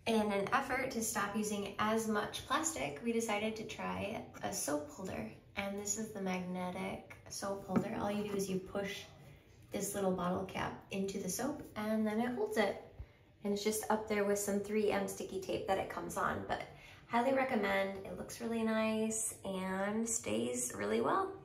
In an effort to stop using as much plastic, we decided to try a soap holder. And this is the magnetic soap holder. All you do is you push this little bottle cap into the soap and then it holds it. And it's just up there with some 3M sticky tape that it comes on, but highly recommend. It looks really nice and stays really well.